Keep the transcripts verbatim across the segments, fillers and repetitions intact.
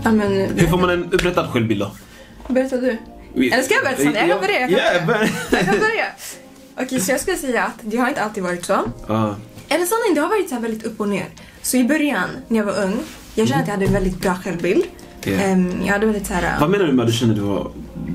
Ja, men, Hur får man en upprättad självbild då? Berätta du. Eller ska jag berätta? Jag kan börja. Jag kan yeah, börja. Jag kan börja. Okej, okay, så jag skulle säga att det har inte alltid varit så. Uh. Eller sanning, det har varit så här väldigt upp och ner. Så i början, när jag var ung, jag kände mm. att jag hade en väldigt bra självbild. Yeah. Um, jag hade väldigt så här... Vad menar du med att du kände du var...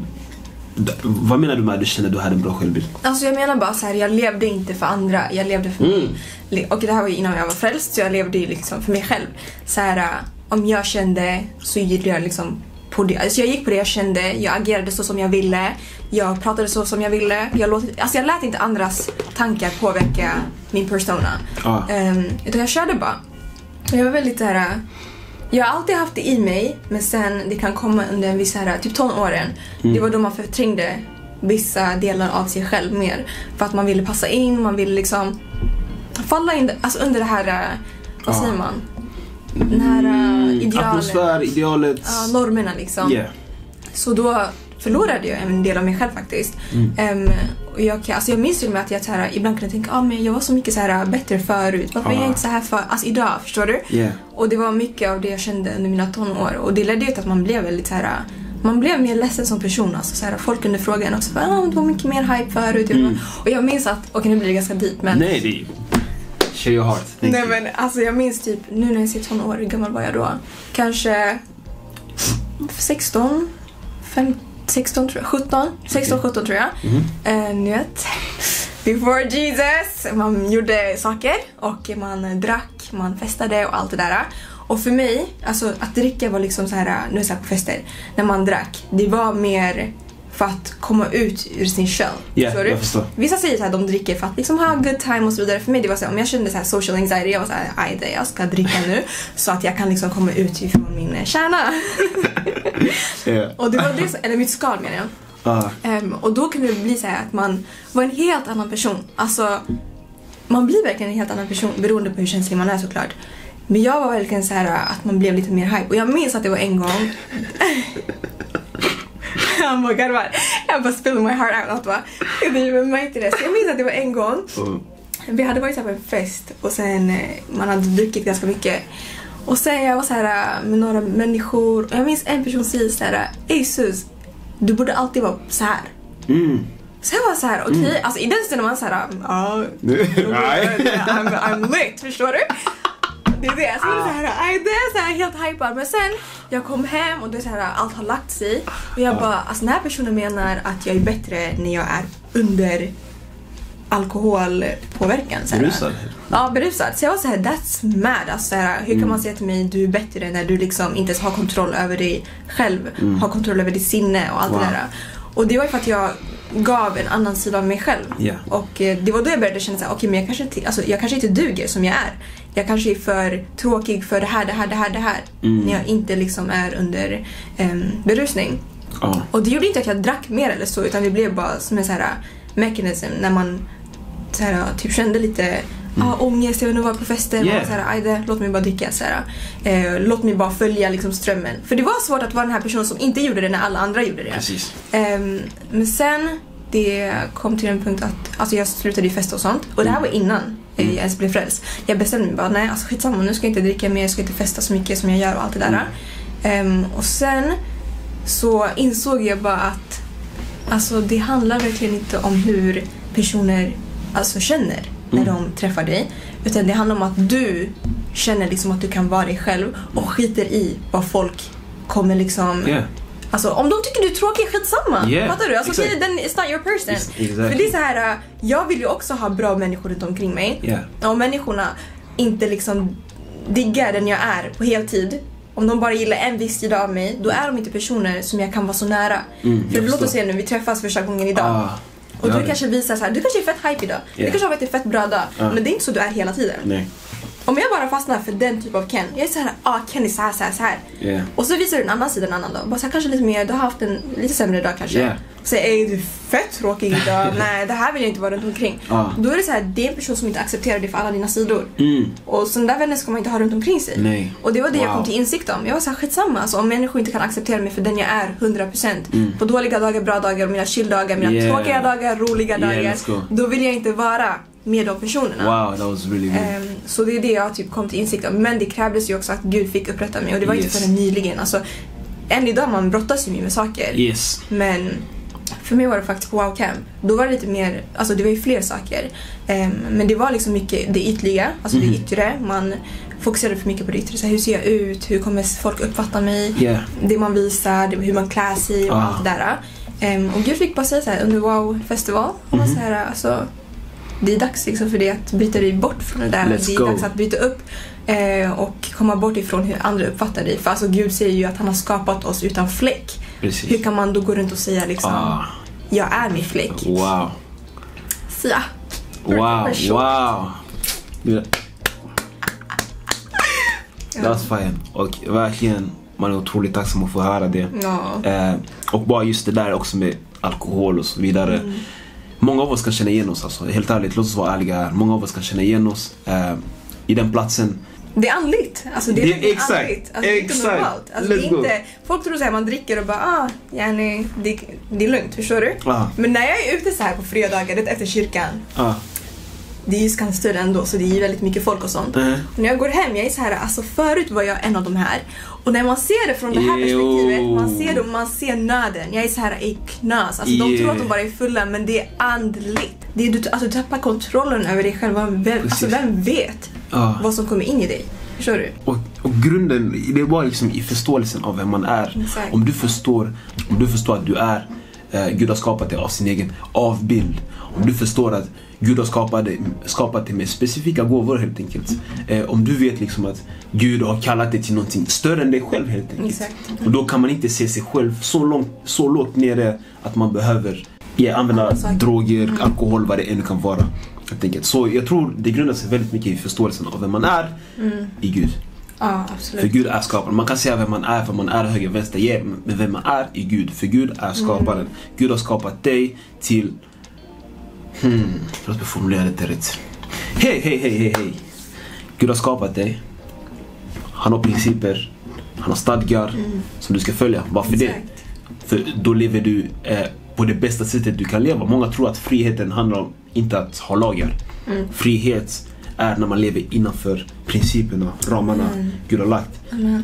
Vad menar du med att du kände att du hade en bra självbild? Alltså jag menar bara så här, jag levde inte för andra. Jag levde för mm. mig. Och det här var ju innan jag var frälst, så jag levde ju liksom för mig själv. Så här, om jag kände så gjorde jag liksom på det. Alltså jag gick på det jag kände, jag agerade så som jag ville. Jag pratade så som jag ville. Jag, låt, alltså jag lät inte andras tankar påverka min persona. Ah. Um, utan jag körde bara. Och jag var väldigt så här. Jag har alltid haft det i mig, men sen det kan komma under en viss här, typ tonåren. Mm. Det var då man förträngde vissa delar av sig själv mer. För att man ville passa in, man ville liksom falla in alltså under det här, vad ah. säger man? Den här uh, idealet. Atmosfär, idealet. Uh, normerna liksom. Yeah. Så då förlorade jag en del av mig själv faktiskt. Mm. Um, och jag, alltså jag minns ju med att jag så här, ibland kunde tänka, ah, men jag var så mycket så här bättre förut. Varför ah. är jag inte så här för, alltså idag, förstår du? Yeah. Och det var mycket av det jag kände under mina tonår. Och det ledde ju till att man blev väldigt så här, man blev mer ledsen som person. Alltså så här, folk kunde fråga en också, ah, det var mycket mer hype förut. Mm. Och jag minns att, okej nu blir det ganska deep, men... Nej, det är... Share your heart. Thank Nej you. men alltså jag minns typ, nu när jag ser tonår, hur gammal var jag då? Kanske sexton, femton, sexton tror jag, sjutton, sexton, sjutton tror jag. Mm-hmm. uh, Ni vet, before Jesus, man gjorde saker och man drack, man festade och allt det där. Och för mig, alltså att dricka var liksom så här, nu är det på fester, när man drack, det var mer för att komma ut ur sin shell. Yeah, jag förstår. Vissa säger så här, de dricker för att liksom ha good time och så vidare. För mig det var så här, om jag kände så här social anxiety, jag var så här, aj det, jag ska dricka nu så att jag kan liksom komma ut ifrån min kärna. Yeah. Och det var det som, eller mitt skal menar jag. Uh. Um, och då kunde det bli så här att man var en helt annan person. Alltså man blir verkligen en helt annan person beroende på hur känslig man är såklart. Men jag var verkligen så här att man blev lite mer hype. Och jag minns att det var en gång oh my god, jag bara spilled my heart out, va? Jag märkte det. Så jag minns att det var en gång mm. vi hade varit här på en fest och sen man hade druckit ganska mycket. Och sen jag var så här med några människor och jag minns en person säger så här: "Ey sus, du borde alltid vara så här." Mm. Så jag var så här, okej, okay. mm. alltså i den stunden man så här, ja, I'm, I'm lit, förstår du? Det är det, så det är så här, aj, det är så här helt hypad. Men sen, jag kom hem och det är så här, allt har lagt sig. Och jag bara, alltså den här personen menar att jag är bättre när jag är under alkoholpåverkan. Berusad? Ja, berusad. Så jag var så här, that's mad. Alltså, så här, hur kan mm. man säga till mig, du är bättre när du liksom inte ens har kontroll över dig själv. Mm. Har kontroll över ditt sinne och allt wow. det där. Och det var ju för att jag gav en annan sida av mig själv. Yeah. Och eh, det var då jag började känna så här, okej, okay, men jag kanske, inte, alltså, jag kanske inte duger som jag är. Jag kanske är för tråkig för det här, det här, det här, det här. Mm. När jag inte liksom är under um, berusning. Oh. Och det gjorde inte att jag drack mer eller så, utan det blev bara som en så här mekanism när man så här, typ kände lite mm. ah, ångest, jag vill nog vara på fester. Yeah. Och så här, ajde, låt mig bara dricka. Så här, eh, låt mig bara följa liksom, strömmen. För det var svårt att vara den här personen som inte gjorde det när alla andra gjorde det. Precis. Um, men sen det kom till en punkt att alltså jag slutade ju festa och sånt. Och det här var innan mm. jag ens blev frälst. Jag bestämde mig bara, nej alltså skitsamma, nu ska jag inte dricka mer, jag ska inte festa så mycket som jag gör och allt det där. Mm. Um, och sen så insåg jag bara att alltså det handlar verkligen inte om hur personer alltså känner när mm. de träffar dig. Utan det handlar om att du känner liksom att du kan vara dig själv och skiter i vad folk kommer liksom... Yeah. Alltså om de tycker du är tråkig, skitsamma. Yeah, fattar du? Alltså exactly. okay, then it's not your person. Exactly. För det är så här, jag vill ju också ha bra människor runt omkring mig. Yeah. Om människorna inte liksom diggar den jag är på heltid, om de bara gillar en viss sida av mig, då är de inte personer som jag kan vara så nära. Mm, för låt oss se nu, vi träffas första gången idag. Ah, och du kanske visar så här, du kanske är fett hype idag. Yeah. Du kanske har varit fett bra dag. Ah. Men det är inte så du är hela tiden. Nej. Om jag bara fastnar för den typ av Ken, jag är så här, ah Ken är så här, så här, så här. Yeah. Och så visar du en annan sida en annan dag. Bara så här, kanske lite mer, du har haft en lite sämre dag kanske. Yeah. Så är du fett tråkig idag. Nej, det här vill jag inte vara runt omkring. Ah. Då är det så här, det är en person som inte accepterar det för alla dina sidor. Mm. Och sådana där vänner ska man inte ha runt omkring sig. Nej. Och det var det wow. jag kom till insikt om. Jag var så här, skitsamma. Alltså, om människor inte kan acceptera mig för den jag är hundra procent. Mm. På dåliga dagar, bra dagar, mina chilldagar, mina yeah. tråkiga dagar, roliga dagar. Yeah, då vill jag inte vara med de personerna. Wow, that was really good. Um, så det är det jag typ kom till insikt om. Men det krävdes ju också att Gud fick upprätta mig. Och det var yes. inte förrän nyligen. Alltså, än idag man brottas ju med saker. Yes. Men för mig var det faktiskt på Wow Camp. Då var det lite mer, alltså det var ju fler saker. Um, men det var liksom mycket det ytliga, alltså mm. det yttre. Man fokuserade för mycket på det yttre. Så här, hur ser jag ut? Hur kommer folk uppfatta mig? Yeah. Det man visar, det, hur man klär sig och ah. allt det där. Um, och Gud fick bara säga så här under Wow Festival. Och mm. så här, alltså, det är dags liksom för det att bryta dig bort från det där. Let's det är go. dags att bryta upp eh, och komma bort ifrån hur andra uppfattar dig. För alltså Gud säger ju att han har skapat oss utan fläck. Precis. Hur kan man då gå runt och säga liksom ah. jag är min fläck? Wow. Så ja. Wow, wow. Det var fint. Och verkligen, man är otroligt tacksam att få höra det. Ja. Eh, och bara just det där också med alkohol och så vidare. Mm. Många av oss kan känna igen oss, alltså. Helt ärligt, låt oss vara ärliga här. Många av oss kan känna igen oss eh, i den platsen. Det är andligt. Alltså det är, det är exakt. andligt. Alltså, exakt. Det är inte normalt. Alltså, det är inte, folk tror att man dricker och bara, ah, yani, det, det är lugnt, förstår du? Ah. Men när jag är ute så här på fredagar efter kyrkan, ah. det är ju ganska större ändå, så det är ju väldigt mycket folk och sånt. Mm. Och när jag går hem, jag är så här, alltså förut var jag en av de här. Och när man ser det från det här perspektivet, man ser det och man ser nöden. Jag är så här i knös. Alltså yeah. de tror att de bara är fulla, men det är andligt. Det är, du, alltså, du tappar kontrollen över dig själv. Vem, alltså vem vet ah. vad som kommer in i dig? Förstår du? Och, och grunden, det är bara liksom i förståelsen av vem man är. Exakt. Om du förstår, om du förstår att du är, eh, Gud har skapat dig av sin egen avbild. Om du förstår att Gud har skapat dig, skapat dig med specifika gåvor helt enkelt. Eh, om du vet liksom att Gud har kallat dig till någonting större än dig själv helt enkelt. Exakt. Och då kan man inte se sig själv så långt, så lågt nere att man behöver ja, använda Exakt. droger, mm. alkohol, vad det ännu kan vara. Helt enkelt. Så jag tror det grundar sig väldigt mycket i förståelsen av vem man är mm. i Gud. Ja, absolut. För Gud är skaparen. Man kan säga vem man är, för man är höger, vänster, yeah, men vem man är i Gud. För Gud är skaparen. Mm. Gud har skapat dig till... Hmm, låt mig formulera det rätt. Hej, hej, hej, hej, hej. Gud har skapat dig. Han har principer. Han har stadgar mm. som du ska följa. Varför Exakt. det? För då lever du eh, på det bästa sättet du kan leva. Många tror att friheten handlar om inte att ha lagar. Mm. Frihet är när man lever innanför principerna, ramarna mm. Gud har lagt. Mm.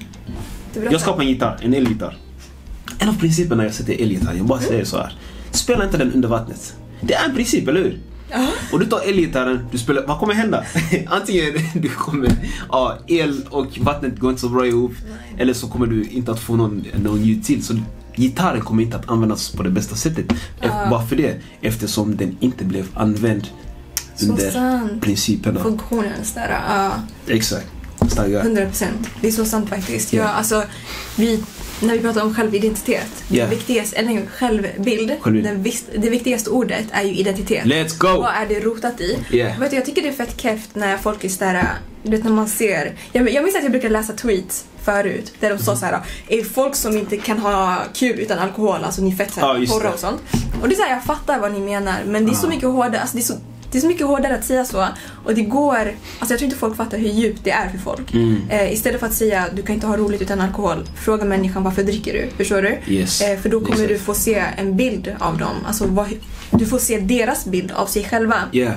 Jag skapar en gitarr, en elgitarr. En av principerna jag sätter elgitarr, jag bara mm. säger så här. Spela inte den under vattnet. Det är en princip, eller hur? Uh-huh. Och du tar elgitarren, du spelar, vad kommer hända? Antingen du kommer, ja, el och vattnet går inte så bra ihop. Nej. Eller så kommer du inte att få någon, någon ljud till. Så gitarren kommer inte att användas på det bästa sättet. Uh-huh. Varför det? Eftersom den inte blev använd under sant. principerna. Funktionen där. Uh. Exakt. Staggar. hundra procent. Det är så sant faktiskt. Yeah. Ja, alltså, vi, när vi pratar om självidentitet, yeah. det viktigaste, eller självbild, Självbild. Den, det viktigaste ordet är ju identitet. Let's go! Vad är det rotat i? Yeah. Vet du, jag tycker det är fett keft när folk är sådär, du vet när man ser, jag, jag minns att jag brukade läsa tweets förut där de sa så här: är folk som inte kan ha kul utan alkohol, alltså ni fett såhär, ah, porra och sånt. Och det är så här, jag fattar vad ni menar, men det är så mycket hårdare, alltså det är så Det är så mycket hårdare att säga så. Och det går... Alltså jag tror inte folk fattar hur djupt det är för folk. Mm. Eh, istället för att säga du kan inte ha roligt utan alkohol, fråga människan varför dricker du? Förstår du? Yes. Eh, för då kommer Exakt. du få se en bild av dem. Alltså vad, du får se deras bild av sig själva. Yeah.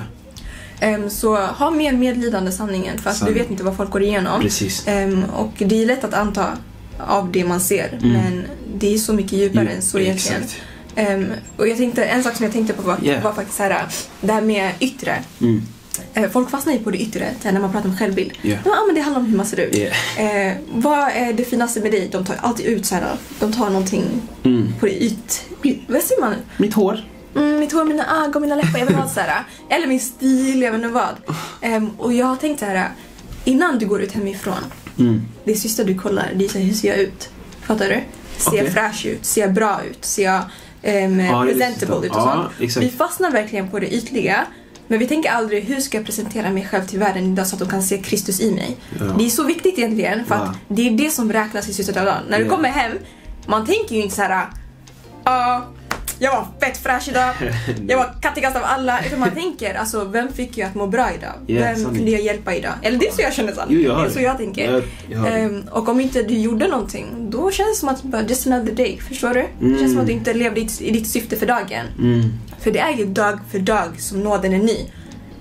Um, så ha mer medlidande sanningen. För att du vet inte vad folk går igenom. Precis. Um, och det är lätt att anta av det man ser. Mm. Men det är så mycket djupare Jo, än så egentligen. Exakt. Um, och jag tänkte, en sak som jag tänkte på var, yeah. var faktiskt här, det här med yttre. Mm. Uh, folk fastnar ju på det yttre när man pratar om självbild. Yeah. Ja, men det handlar om hur man ser ut. Yeah. Uh, vad är det finaste med dig? De tar alltid ut så här, de tar någonting mm. på det yt... Vad säger man? Mitt hår. Mm, mitt hår, mina ögon, mina läppar, jag vet vad så här. Eller min stil, jag vet inte vad. Um, och jag har tänkt så här, innan du går ut hemifrån, mm. det sista du kollar, det är så här, hur ser jag ut? Fattar du? Ser okay. jag fräsch ut? Ser jag bra ut? Ser jag um, ah, presentable ut och ah, sånt? Vi fastnar verkligen på det ytliga. Men vi tänker aldrig, hur ska jag presentera mig själv till världen idag så att de kan se Kristus i mig? Ja. Det är så viktigt egentligen, för att ja. det är det som räknas i slutet av dagen. När du yeah. kommer hem, man tänker ju inte så här, ja, uh, jag var fett fräsch idag, jag var kattigast av alla. Utan man tänker, alltså, vem fick jag att må bra idag? Yeah, vem kunde jag hjälpa idag? Eller det är så jag känner så. Jo, jag det är så jag tänker. Jag, jag um, och om inte du gjorde någonting, då känns det som att bara just another day, förstår du? Mm. Det känns som att du inte levde i, i ditt syfte för dagen. Mm. För det är ju dag för dag som nåden är ny.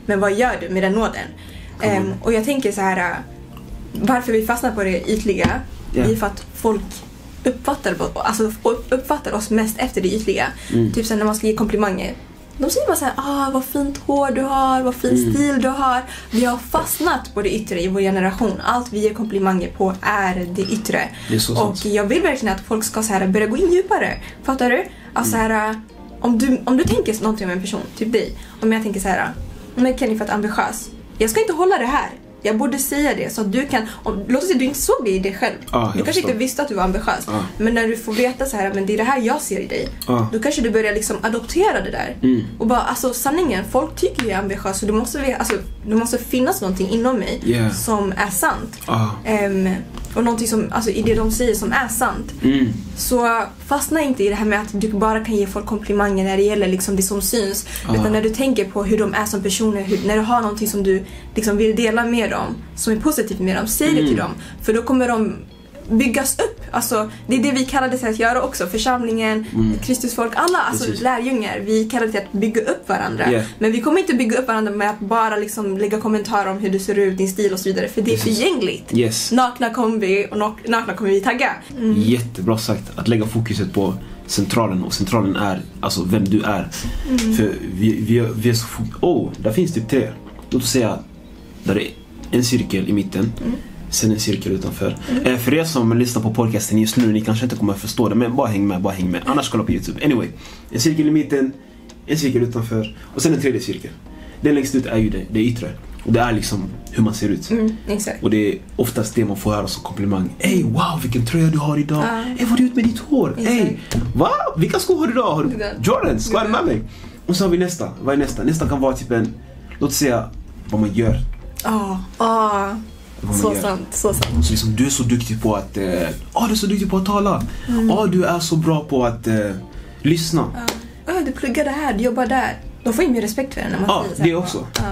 Men vad gör du med den nåden? Um, och jag tänker så här, varför vi fastnar på det ytliga, yeah. är för att folk uppfattar, alltså, uppfattar oss mest efter det ytliga. Mm. Typ så när man ska ge komplimanger. De säger bara så här, ah, vad fint hår du har, vad fin mm. stil du har. Vi har fastnat på det yttre i vår generation. Allt vi ger komplimanger på är det yttre. Det är så och sant. Jag vill verkligen att folk ska så här, börja gå in djupare. Fattar du? Alltså, mm. så här, om du om du tänker någonting om en person, typ dig. Om jag tänker så här, men Kenny för att ambitiös. Jag ska inte hålla det här. Jag borde säga det så att du kan, om, låt oss säga du inte såg det i dig själv. Ah, du kanske förstår. inte visste att du var ambitiös. Ah. Men när du får veta så här, men det är det här jag ser i dig. Ah. Då kanske du börjar liksom adoptera det där. Mm. Och bara, alltså sanningen, folk tycker jag är ambitiös. Så det måste, alltså, det måste finnas någonting inom mig yeah. som är sant. Ah. Um, och någonting som, alltså i det de säger som är sant. Mm. Så fastna inte i det här med att du bara kan ge folk komplimanger när det gäller liksom det som syns. Ah. Utan när du tänker på hur de är som personer, hur, när du har någonting som du liksom vill dela med dem, som är positivt med dem, säg mm. det till dem. För då kommer de byggas upp. Alltså, det är det vi kallar det att göra också. Församlingen, mm. Kristusfolk, alla alltså, lärjungar. Vi kallar det att bygga upp varandra. Yeah. Men vi kommer inte bygga upp varandra med att bara liksom lägga kommentarer om hur du ser ut, din stil och så vidare. För det är förgängligt. Yes. Nakna kommer vi och nakna kommer vi tagga. Mm. Jättebra sagt. Att lägga fokuset på centralen. Och centralen är alltså vem du är. Mm. För vi, vi, vi är så fokus. Åh, oh, där finns typ tre. Låt oss säga där det är en cirkel i mitten. Mm. Sen en cirkel utanför. Mm. Eh, för er som lyssnar på podcasten just nu, ni kanske inte kommer att förstå det, men bara häng med, bara häng med. Annars kolla på YouTube. Anyway, en cirkel i mitten, en cirkel utanför och sen en tredje cirkel. Den längst ut är ju det, det yttre. Och det är liksom hur man ser ut. Mm, exakt. Och det är oftast det man får höra som komplimang. Ey, wow, vilken tröja du har idag. Ey, uh. hey, vad är det ut med ditt hår? Ey, va? Vilka skor har du idag? Har du Jordans? Vad är det med mig? Och så har vi nästa. Vad är nästa? Nästa kan vara typ en, låt oss säga vad man gör. Ja, ah, ah. Så sant, så sant. Så liksom, du är så duktig på att eh, ah, du är så duktig på att tala. Mm. Ah, du är så bra på att eh, lyssna. Ja. Ah, du pluggar det här, du jobbar där. De får ju mer respekt för det när man ah, säger så. Det också. Ja.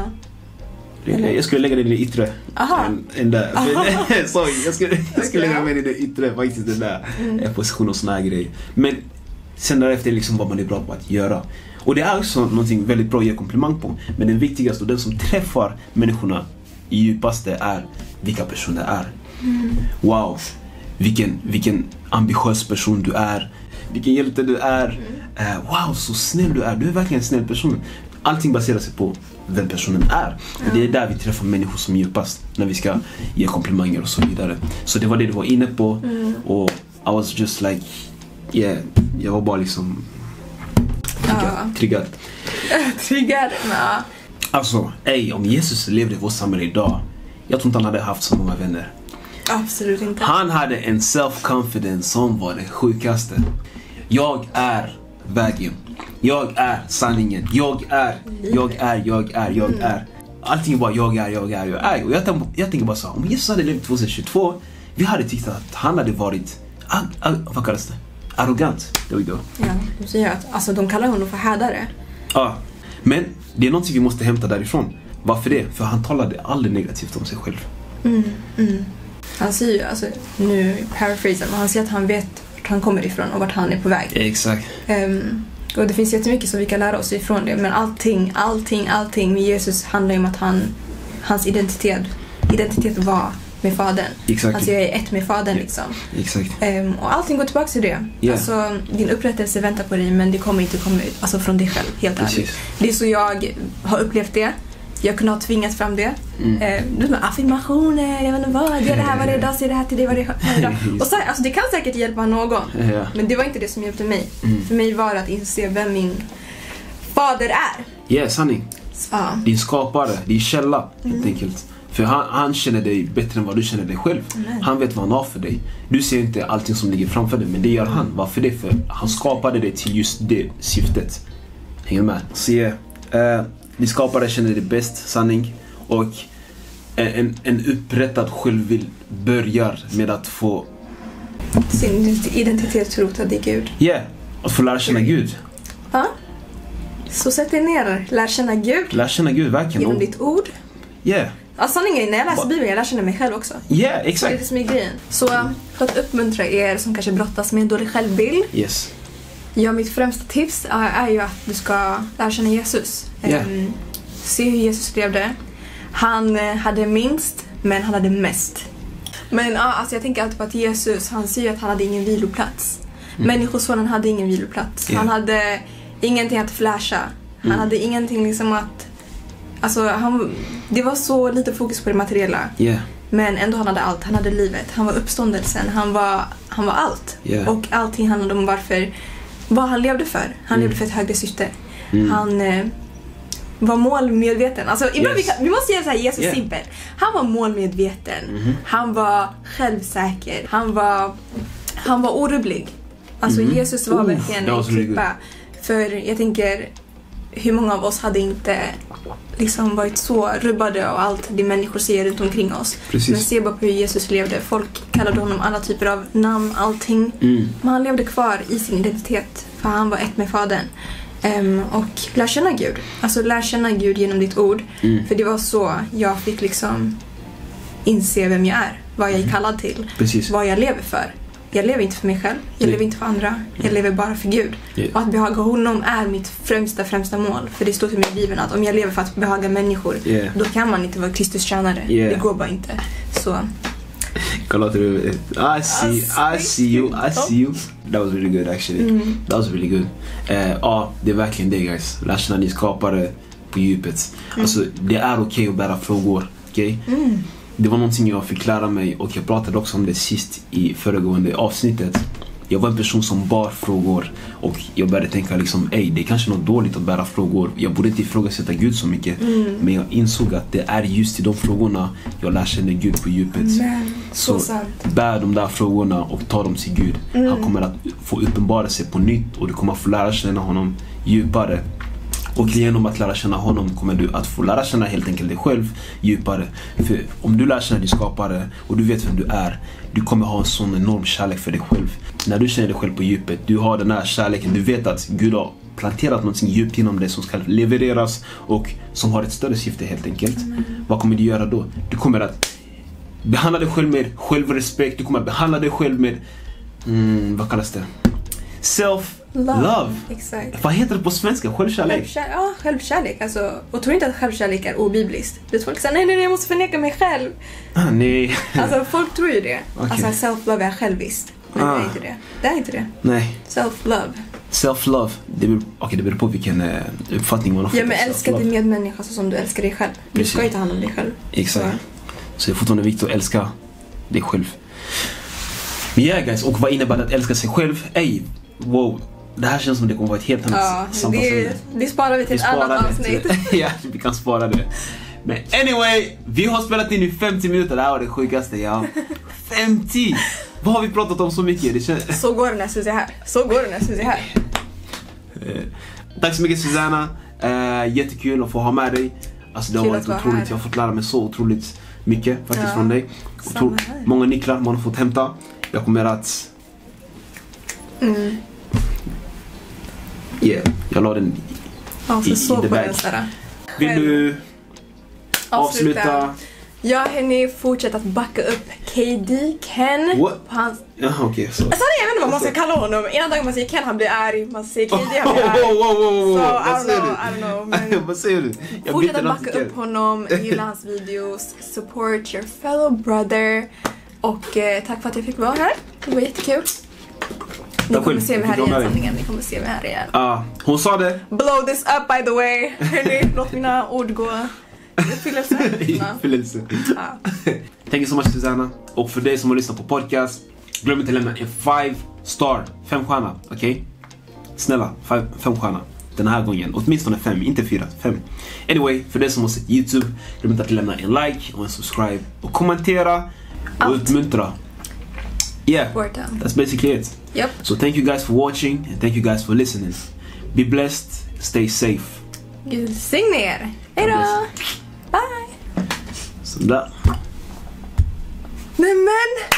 Det, jag skulle lägga det i det yttre. Än, än där. Sorry, jag skulle, jag skulle lägga det i det yttre, faktiskt den där mm. position och såna här grejer. Men sen därefter liksom vad man är bra på att göra. Och det är också någonting väldigt bra att ge komplimang på. Men den viktigaste och den som träffar människorna i djupaste är vilka personer är. Mm. Wow, vilken, vilken ambitiös person du är. Vilken hjälte du är. Mm. Uh, wow, så snäll du är. Du är verkligen en snäll person. Allting baserar sig på vem personen är. Mm. Och det är där vi träffar människor som djupast. När vi ska ge komplimanger och så vidare. Så det var det du var inne på. Mm. Och I was just like, yeah, jag var bara liksom triggad. Triggad. Triggad, ja. Alltså, ey, om Jesus levde i vårt samhälle idag, jag tror inte han hade haft så många vänner. Absolut inte. Han hade en self-confidence som var det sjukaste. Jag är vägen. Jag är sanningen. Jag är, jag är, jag är, jag mm. är. Allting bara jag är, jag är, jag är. Och jag, tänk, jag tänker bara så, om Jesus hade levt tjugohundratjugotvå, vi hade tyckt att han hade varit, ag, ag, vad kallas det? Arrogant. There we go. Ja, du säger att alltså, de kallar honom för härdare. Ja, men det är någonting vi måste hämta därifrån. Varför det? För han talade aldrig negativt om sig själv. Mm, mm. Han säger ju, alltså, nu paraphrasar, men han säger att han vet vart han kommer ifrån och vart han är på väg. Exakt. Um, och det finns jättemycket som vi kan lära oss ifrån det. Men allting, allting, allting med Jesus handlar ju om att han, hans identitet, identitet var med Fadern. Exakt. Alltså jag är ett med Fadern liksom. Exakt. Um, och allting går tillbaka till det. Yeah. Alltså din upprättelse väntar på dig, men det kommer inte komma ut alltså från dig själv, helt ärligt. Det är så jag har upplevt det. Jag kunde ha tvingat fram det. Mm. Eh, du med affirmationer, jag vet inte vad, gör det här varje dag, säg det här till dig varje dag. Och så, alltså det kan säkert hjälpa någon. Ja. Men det var inte det som hjälpte mig. Mm. För mig var det att inse vem min fader är. Ja, yeah, sanning. Så. Din skapare, din källa, helt mm. enkelt. För han, han känner dig bättre än vad du känner dig själv. Mm. Han vet vad han har för dig. Du ser inte allting som ligger framför dig, men det gör han. Varför det? För han skapade dig till just det syftet. Hänger med? Så ja, uh, din skapare känner dig bäst, sanning. Och en, en upprättad självvill börjar med att få sin identitetsrotad i Gud. Ja, yeah, att få lära känna Gud. Ja. Så sätt dig ner, lär känna Gud. Lär känna Gud, verkligen. Genom ditt ord. Ja. Yeah. Ja, sanningen är när jag läser Bibeln, jag lär känna mig själv också. Ja, yeah, exakt. Det är det som är grejen. Så för att uppmuntra er som kanske brottas med en dålig självbild. Yes. Ja, mitt främsta tips är ju att du ska lära känna Jesus. Yeah. Um, se hur Jesus levde. Han eh, hade minst, men han hade mest. Men ja, alltså jag tänker alltid på att Jesus, han säger att han hade ingen viloplats. Mm. Människosonen hade ingen viloplats. Yeah. Han hade ingenting att flasha. Han mm. hade ingenting liksom att... Alltså, han, det var så lite fokus på det materiella. Yeah. Men ändå han hade allt. Han hade livet. Han var uppståndelsen. Han var, han var allt. Yeah. Och allting handlade om varför... Vad han levde för. Han mm. levde för ett högre syfte. Mm. Han eh, var målmedveten. Alltså, ibland yes. vi, kan, vi måste göra så här Jesus yeah. simpel. Han var målmedveten. Mm-hmm. Han var självsäker. Han var, han var orubblig. Alltså mm-hmm. Jesus var oh, verkligen en klippa. För jag tänker... Hur många av oss hade inte liksom varit så rubbade av allt det människor ser runt omkring oss. Precis. Men se bara på hur Jesus levde. Folk kallade honom alla typer av namn, allting. Mm. Men han levde kvar i sin identitet. För han var ett med Fadern. Um, och lär känna Gud. Alltså lär känna Gud genom ditt ord. Mm. För det var så jag fick liksom inse vem jag är. Vad jag är kallad till. Precis. Vad jag lever för. Jag lever inte för mig själv. Jag lever inte för andra. Jag lever bara för Gud. Yeah. Och att behaga honom är mitt främsta, främsta mål. För det står till mig i Bibeln att om jag lever för att behaga människor, yeah. då kan man inte vara Kristus tjänare. Yeah. Det går bara inte. Så... Kolla du. I see, I see you, I see you. That was really good actually. Mm. That was really good. Uh, ja, det är verkligen det guys. Lär känna ni skapare på djupet. Mm. Alltså, det är okej okay att bära frågor. Okej? Okay? Mm. Det var någonting jag fick lära mig och jag pratade också om det sist i föregående avsnittet. Jag var en person som bar frågor och jag började tänka liksom, ej, det är kanske något dåligt att bära frågor. Jag borde inte ifrågasätta Gud så mycket. Mm. Men jag insåg att det är just i de frågorna jag lär känna Gud på djupet. Amen. Så, så bär de där frågorna och ta dem till Gud. Mm. Han kommer att få uppenbara sig på nytt och du kommer att få lära känna honom djupare. Och genom att lära känna honom kommer du att få lära känna helt enkelt dig själv djupare. För om du lär känna din skapare och du vet vem du är, du kommer ha en sån enorm kärlek för dig själv. När du känner dig själv på djupet, du har den här kärleken, du vet att Gud har planterat någonting djupt inom dig som ska levereras och som har ett större syfte helt enkelt. Mm. Vad kommer du göra då? Du kommer att behandla dig själv med självrespekt, du kommer att behandla dig själv med mm, vad kallas det? Self Love. Love. Exakt. Vad heter det på svenska? Självkärlek? Självkär- ja, självkärlek. Alltså, och tror inte att självkärlek är obibliskt. Det är folk säger, nej, nej, nej, jag måste förneka mig själv. Ah, nej. Alltså, folk tror ju det. Okay. Alltså, self-love är själviskt. Men ah. det är inte det. Det är inte det. Nej. Self-love. Self-love. Det beror, okay, det beror på vilken uh, uppfattning man har fått. Ja, men älska din medmänniska så som du älskar dig själv. Du ska ju ta hand om dig själv. Exakt. Så, så det är fortfarande viktigt att älska dig själv. Men ja, guys. Och vad innebär det att älska sig själv? Ej, wow. Det här känns som det kommer vara ett helt annat ja, samtalsämne. Det, det sparar vi till ett annat avsnitt. Ja, vi kan spara det. Men anyway, vi har spelat in i femtio minuter. Det här var det sjukaste, ja. femtio! Vad har vi pratat om så mycket? Det känns... Så går det när Susie är här. Så går det när Susie är här. Eh, tack så mycket Susanna. Eh, jättekul att få ha med dig. Alltså det har varit otroligt. Här. Jag har fått lära mig så otroligt mycket faktiskt ja, från dig. Otro... Många nycklar man har fått hämta. Jag kommer att... Mm. Yeah, jag la den alltså, i, så i the bag. Vill du avsluta? avsluta? Ja, hörni, fortsätt att backa upp K D, Ken. What? På hans... Ja, okej. Okay, så. Alltså, jag vet inte vad man ska kalla honom. Ena dagen man säger Ken, han blir arg. Man säger K D, han blir arg. Oh, oh, oh, oh, oh. Så, I don't know, I don't know. Men... vad säger du? Jag fortsätt att backa upp honom, gilla hans videos, support your fellow brother. Och eh, tack för att jag fick vara här. Det var jättekul. Ni kommer se mig här igen sanningen. Ni kommer se mig här igen. Ah, hon sa det. Blow this up by the way. Hörni, låt mina ord gå i uppfyllelse. I uppfyllelse. Ah. Thank you so much Susanna. Och för dig som har lyssnat på podcast, glöm inte att lämna en five star. Fem stjärna, okej? Okay? Snälla, five, fem stjärna. Den här gången. Åtminstone fem, inte fyra. Fem. Anyway, för dig som har sett YouTube, glöm inte att lämna en like och en subscribe. Och kommentera och Allt. uppmuntra. Yeah, that's basically it. Yep. So thank you guys for watching and thank you guys for listening. Be blessed, stay safe. Gud signe er. Hej då. Bye. Sådär. Men men.